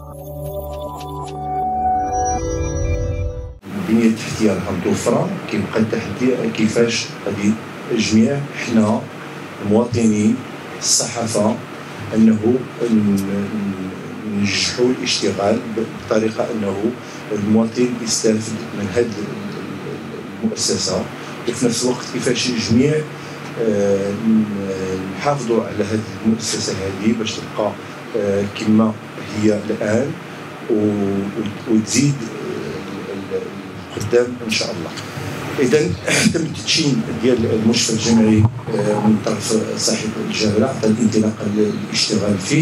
البنيه التحتيه راها متوفره، كيبقى التحدي كيفاش غادي جميع حنا المواطنين الصحافه انه ننجحوا الاشتغال بطريقه انه المواطن يستافد من هذه المؤسسه، وفي نفس الوقت كيفاش الجميع نحافظوا على هذه المؤسسه هذه باش تبقى كما هي الان وتزيد قدام ان شاء الله. اذا تم التدشين ديال المشفى الجامعي من طرف صاحب الجلاله عطى الانطلاقه للاشتغال فيه.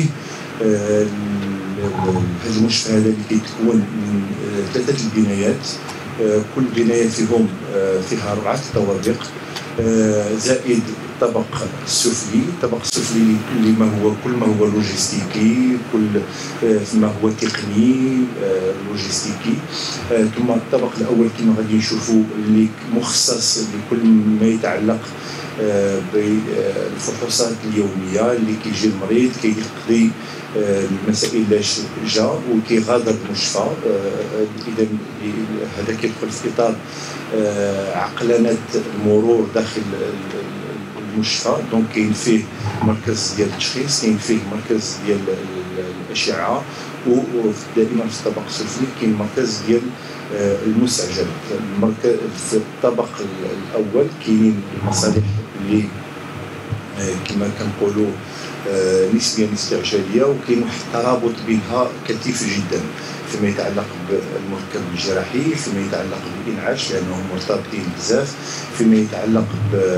هذا المشفى هذا اللي كيتكون من 3 البنايات، كل بنايه فيهم فيها 4 طوابق زائد الطبق السفلي. الطبق السفلي كل ما هو لوجستيكي، كل ما هو تقني لوجستيكي، ثم الطبق الاول كما غادي نشوفوا اللي مخصص لكل ما يتعلق بالفحوصات اليوميه، اللي كيجي المريض كيقضي المسائل اللي جا وكيغادر المشفى. اذا هذا كيدخل في اطار عقلنه المرور داخل المشفى. دونك كاين فيه مركز ديال التشخيص، كاين فيه مركز ديال الاشعه، ودائما في الطبق السفلي كاين مركز ديال المستعجلات. المركز في الطبق الاول كاينين المصالح اللي كما كنقولوا نسبيا استعجاليه، وكاين واحد الترابط بينها كثيف جدا فيما يتعلق بالمركب الجراحي، فيما يتعلق بالانعاش لانهم مرتبطين بزاف، فيما يتعلق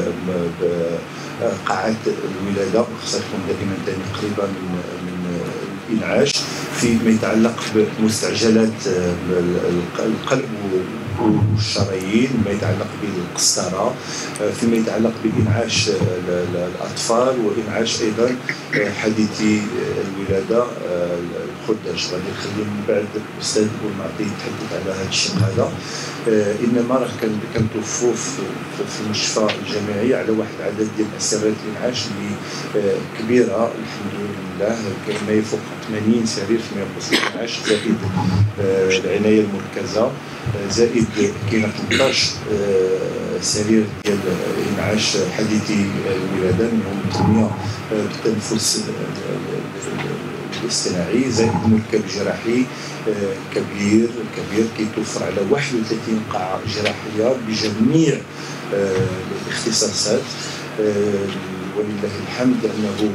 بقاعات الولاده خصها تكون دائما قريبه من الانعاش، فيما يتعلق بمستعجلات القلب والشرايين، ما يتعلق بالقسطره، فيما يتعلق بانعاش الاطفال وانعاش ايضا حديثي الولاده الخداج. غادي نخلي من بعد الاستاذ بولمعطي يتحدث على هذا الشق هذا. انما راه كنتوفوا في المشفى الجامعي على واحد العدد ديال اسرات الانعاش اللي كبيره الحمد لله، كاين ما يفوق 80 سرير فيما يخص الانعاش، زائد العنايه المركزه، زائد كاين 13 سرير ديال انعاش حديثي الولاده، منهم 8 بالتنفس الاصطناعي، زائد مركب جراحي كبير كيتوفر على 31 قاعه جراحيه بجميع الاختصاصات. ولله الحمد انه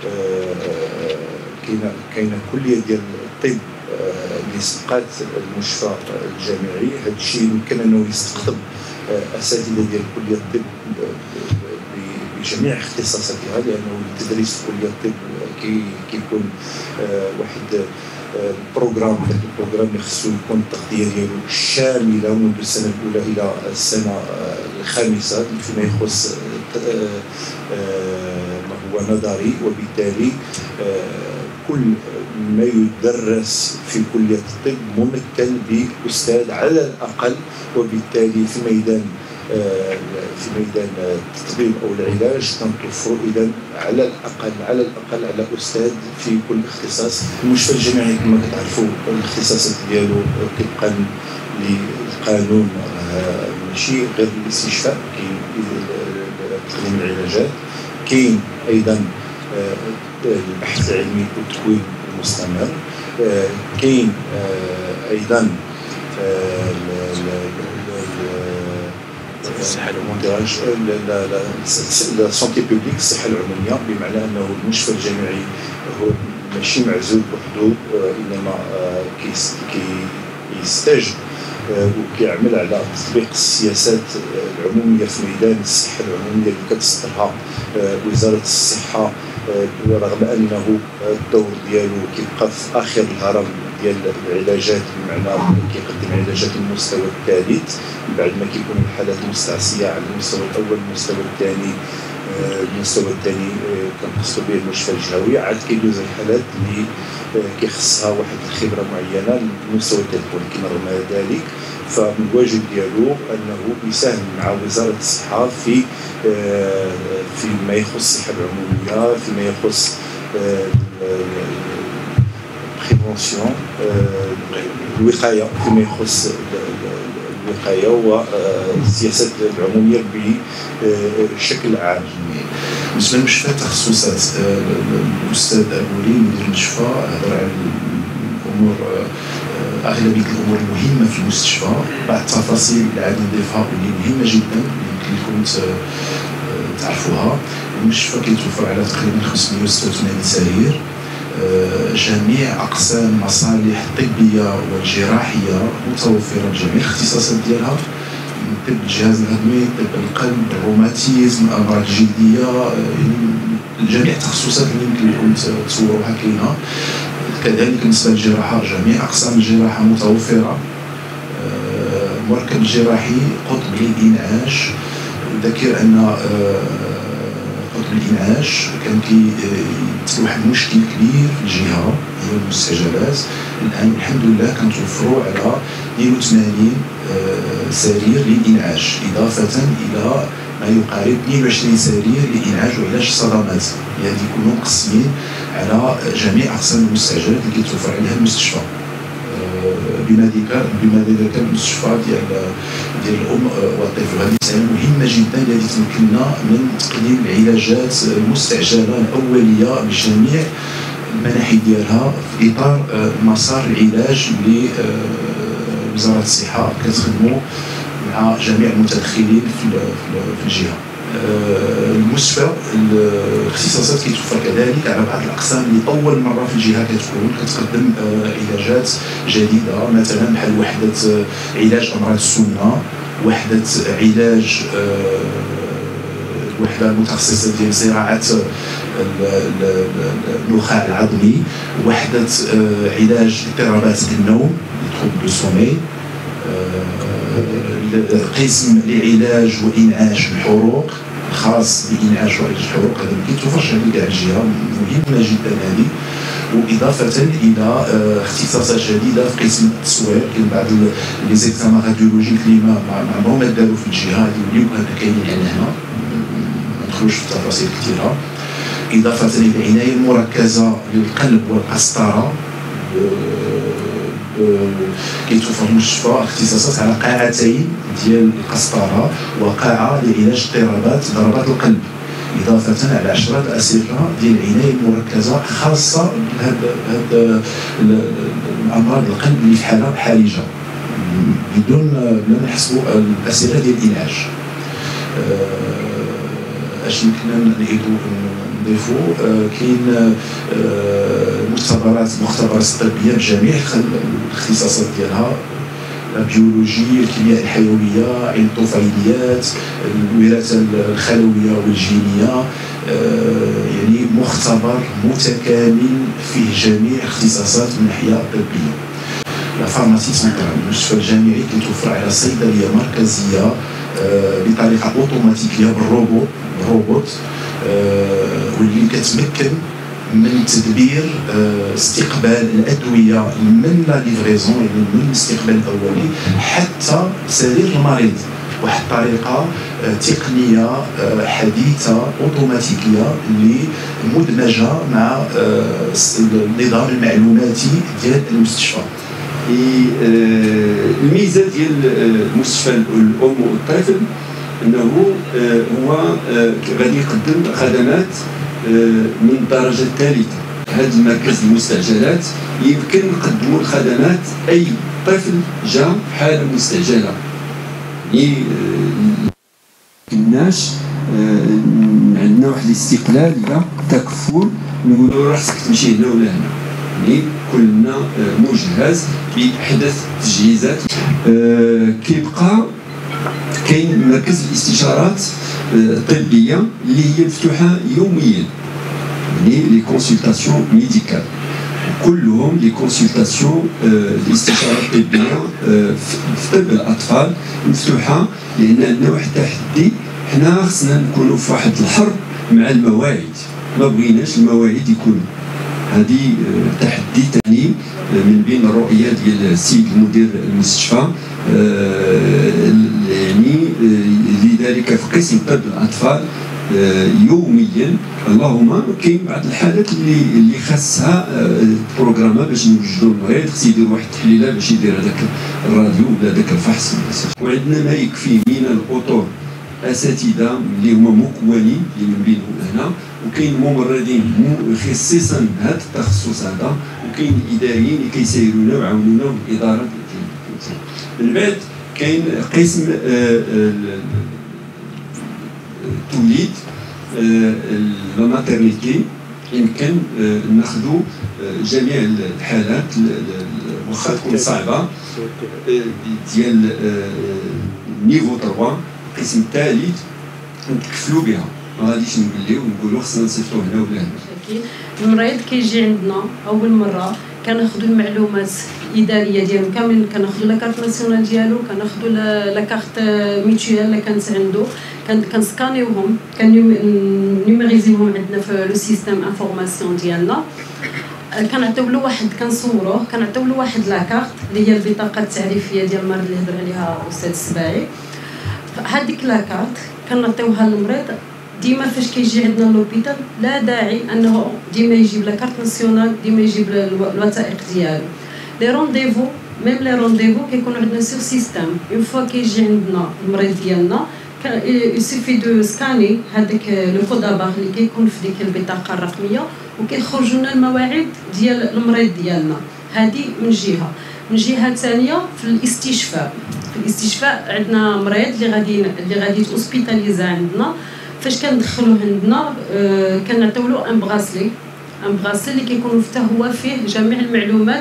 كاينه كليه ديال الطب اللي سبقات المشفى الجامعي. هذا الشيء يمكن انه يستقطب اساتذه ديال كليه الطب بجميع اختصاصاتها، لانه التدريس في كليه الطب كيكون واحد البروغرام اللي خصو يكون التغطيه ديالو شامله منذ السنه الاولى الى السنه الخامسه فيما يخص ما هو نظري، وبالتالي كل ما يدرس في كليه الطب ممثل باستاذ على الاقل، وبالتالي في ميدان التطبيب او العلاج كنتوفروا اذا على الاقل على استاذ في كل اختصاص. المشفى الجامعي كما كتعرفوا الاختصاصات ديالو طبقا للقانون ماشي غير الاستشفاء، كاين تقديم العلاجات، كاين ايضا البحث العلمي والتكوين المستمر، كاين ايضا الصحه العموميه، لا سونتي بوبليك، الصحه العموميه، بمعنى انه المشفى الجامعي هو ماشي معزول بوحدو، انما كيستجد وكيعمل على تطبيق السياسات العموميه في ميدان الصحه العموميه اللي كتصدرها وزاره الصحه، رغم انه الدور ديالو كيبقى في اخر الهرم ديال العلاجات، بمعنى كيقدم علاجات المستوى الثالث بعد ما كيكون الحالات مستعصيه على المستوى الاول. المستوى الثاني كنقصدوا به المشفى الجهوي، عاد كيدوز الحالات اللي كيخصها واحد الخبره معينه للمستوى الثالث. ولكن رغم ذلك فمن الواجب ديالو انه يساهم مع وزاره الصحه في ما يخص الصحه العموميه، فيما يخص بريفونسيون الوقايه فيما يخص الوقايه والسياسات العموميه بشكل عام. بالنسبه للمستشفى التخصصات، الاستاذ أبولي مدير المستشفى هضر على الامور، اغلبيه الامور المهمه في المستشفى. بعض التفاصيل اللي عاد نضيفها واللي مهمه جدا يمكن لكم تعرفوها. المستشفى كيتوفر على تقريبا 586 سرير، جميع اقسام المصالح الطبيه والجراحيه متوفره بجميع الاختصاصات ديالها، طب الجهاز الهضمي، طب القلب، الروماتيزم، الامراض الجلديه، جميع التخصصات اللي يمكن لكم تصوروها كاينه. كذلك بالنسبه للجراحه جميع اقسام الجراحه متوفره. المركب الجراحي قطب للانعاش، ذكر ان قطب الانعاش كان كيمثل واحد المشكل كبير في الجهه هي المستعجلات. الان الحمد لله كنتوفروا على 82 سرير للانعاش، اضافه الى ما يقارب 22 سرير لانعاش وعلاج الصدمات. يعني يكونوا مقسمين على جميع اقسام المستعجلات اللي كيتوفر عليها المستشفى. بما ذكر المستشفى ديال الام والطفل، هذه مساله مهمه جدا اللي تمكننا من تقديم العلاجات المستعجله الاوليه بجميع المناحي ديالها في اطار مسار العلاج اللي وزاره الصحه كتخدموا مع جميع المتدخلين في الجهه. المستشفى الاختصاصات كيتوفر كذلك على بعض الاقسام اللي اول مره في الجهه كتقدم علاجات جديده، مثلا بحال وحده علاج امراض السمنه، وحده علاج الوحده المتخصصه ديال زراعه النخاع العظمي، وحده علاج اضطرابات النوم troubles du sommeil، قسم لعلاج وانعاش الحروق خاص بانعاش وعلاج الحروق. هذا ما كيتوفرش على كاع الجهه، مهمه جدا هذه. واضافه الى اختصاصات جديده في قسم التصوير، كاين بعض لي زيكزامان راديولوجيك اللي ما عمرهم ما داروا في الجهه هذه واللي كاينين هنا، ما ندخلوش في تفاصيل كثيره. اضافه الى العنايه المركزه للقلب والقسطره، كيتوفر المستشفى اختصاصات على قاعتين ديال القسطره وقاعه لعلاج اضطرابات ضربات القلب، اضافه على 10 اسره ديال العنايه المركزه خاصه بهذا الامراض القلب اللي في حاله حرجه بدون ما نحسبوا الاسره ديال الانعاش. اش يمكننا نضيفوا كاين مختبرات طبيه بجميع الاختصاصات ديالها، البيولوجي، الكيمياء الحيويه، علم الطفيليات، الوراثه الخلويه والجينيه، يعني مختبر متكامل فيه جميع اختصاصات من الناحيه الطبيه. لا فارماسي سنترال، المستشفى الجامعي كيتوفر على صيدليه مركزيه بطريقه اوتوماتيكيه بالروبوت واللي كتمكن من تدبير استقبال الادويه من لا ليفريزون، يعني من الاستقبال الاولي حتى سرير المريض، واحد الطريقه تقنيه حديثه اوتوماتيكيه اللي مدمجه مع النظام المعلوماتي ديال المستشفى. الميزه ديال المستشفى الام والطفل انه هو غادي يقدم خدمات من الدرجه الثالثه. هذا المركز المستعجلات يمكن نقدموا الخدمات اي طفل جا حاله مستعجله، يعني الناس عندنا واحد الاستقلاليه تكفل، نقولوا راسك تمشي هنا ولا هنا، يعني كلنا مجهز باحدث التجهيزات. كيبقى كاين مركز الاستشارات الطبيه اللي هي مفتوحه يوميا، يعني لي كونسلطاسيون ميديكال كلهم لي كونسلطاسيون الاستشارات الطبيه في طب الاطفال مفتوحه، لان عندنا واحد التحدي، حنا خصنا نكونوا في واحد الحرب مع المواعيد، ما بغيناش المواعيد يكونوا. هذه تحدي ثاني من بين الرؤيه ديال السيد المدير المستشفى، يعني لذلك في قسم طب الاطفال يوميا. اللهم كاين بعض الحالات اللي خاصها بروغراما باش نوجدوا المريض، خص يدير واحد التحليله باش يدير هذاك الراديو ولا هذاك الفحص. وعندنا ما يكفي من الاطر اساتذه اللي هما مكونين اللي من بينهم هنا، وكاين ممرضين خصيصا هذا التخصص هذا، وكاين اداريين اللي كيسايرونا ويعاونونا والاداره. من بعد كاين قسم التوليد لا ماتيرنيتي، يمكن ناخذوا جميع الحالات واخا تكون صعبه ديال نيفو 3 القسم الثالث نتكفلوا بها. ما غاديش نبليو ونقولوا خصنا نصيفطوه هنا ولا هنا. المريض كيجي عندنا اول مره كناخذوا المعلومات الاداريه ديالو كامل، كناخذوا لا كارت ناسيونال ديالو، كناخذوا لا كارت ميتويال اللي كانت عنده، كنسكانيوهم، كنيميريزيوهم عندنا في لو سيستيم انفورماسيون ديالنا. كنعطيو له واحد، كنصوروه، كنعطيو له واحد لا كارت اللي هي البطاقه التعريفيه ديال المريض اللي هضر عليها الاستاذ السباعي. هذيك لا كارت كنعطيوها للمريض. ديما فاش كيجي عندنا لوبيتال لا داعي انه ديما يجيب لا كارت ناسيونال، ديما يجيب الوثائق ديالو. لي رونديفو ميم لي رونديفو كيكونوا عندنا سور سيستيم. اون فوا كيجي عندنا المريض ديالنا يسيفي دو سكاني هذاك لو كود ابار اللي كيكون في ديك البطاقه الرقميه، وكيخرجوا لنا المواعيد ديال المريض ديالنا. هذه من جهه. من جهه ثانيه في الاستشفاء، في الاستشفاء عندنا مريض اللي غادي توسبيتاليزا عندنا. فاش كندخلوه عندنا كنعطيو له ان براسلي اللي كيكون حتى هو فيه جميع المعلومات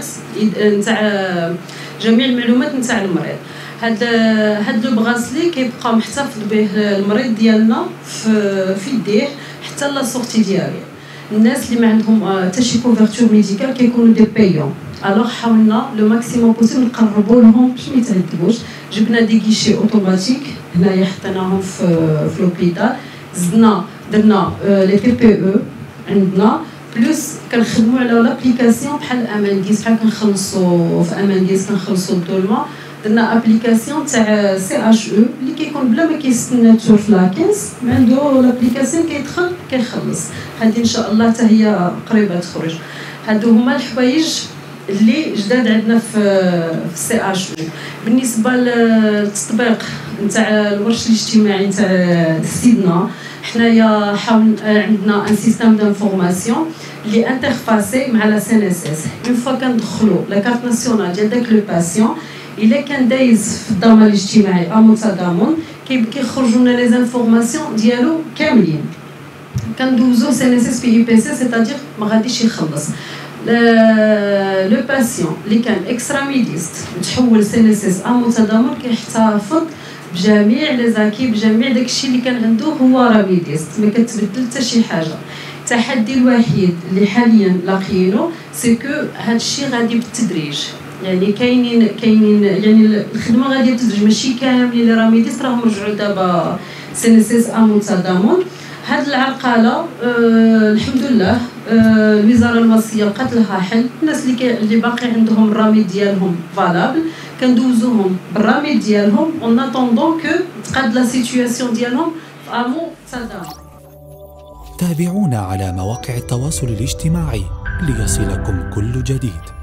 نتاع المريض. هاد لو براسلي كيبقى محتفظ به المريض ديالنا في يديه حتى لا سورتي ديالو. الناس اللي ما عندهم حتى شي كوفرتور ميديكال كيكونوا دي بايون. الوغ حاولنا لو ماكسيموم بوسيبل نقربوا لهم باش ما يتعذبوش. جبنا دي كيشي اوتوماتيك هنايا حطيناهم في لوبيتال. درنا لي بي بي او عندنا بلوس كنخدموا على لابليكاسيون بحال امانديس، بحال كنخلصوا في امانديس كنخلصوا الظلمه. درنا ابليكاسيون تاع سي اش او اللي كيكون بلا ما كيستنى تشوف في لاكينس، عنده لابليكاسيون كيدخل كيخلص. هذه ان شاء الله حتى هي قريبه تخرج. هادو هما الحوايج اللي جداد عندنا في سي اش او. بالنسبه للتطبيق نتاع الورش الاجتماعي نتاع سيدنا، حنايا عندنا ان سيستيم دانفورماسيون اللي انترفاسي مع لا سي ان اس اس. اون فوا كندخلوا لا كارت ناسيونال ديال داك لو باسيون، الا كان دايز في الضمان الاجتماعي او متضامن كيخرجوا لنا لي زانفورماسيون ديالو كاملين. كندوزو سي ان اس اس في اي بي سي، سيتادير ما غاديش يخلص. لو باسيون اللي كان اكستراميديست تحول سي ان اس اس او متضامن كيحتفظ بجميع لي زاكي، بجميع داكشي اللي كان عنده هو راميديست، ما كتبدل حتى شي حاجه. التحدي الوحيد اللي حاليا لاقيينو سي كو هادشي غادي بالتدريج. يعني كاينين يعني الخدمه غاديه بالتدريج، ماشي كاملين لي راميديست راهم رجعوا دابا سي ان اس اس او متضامن. هاد العرقله الحمد لله الوزاره الوصيه لقات لها حل. الناس اللي باقي عندهم الراميد ديالهم فالابل كندوزوهم بالراميد ديالهم اون اتوندون كو تقاد لا سيتوياسيون ديالهم في امو تضامن. تابعونا على مواقع التواصل الاجتماعي ليصلكم كل جديد.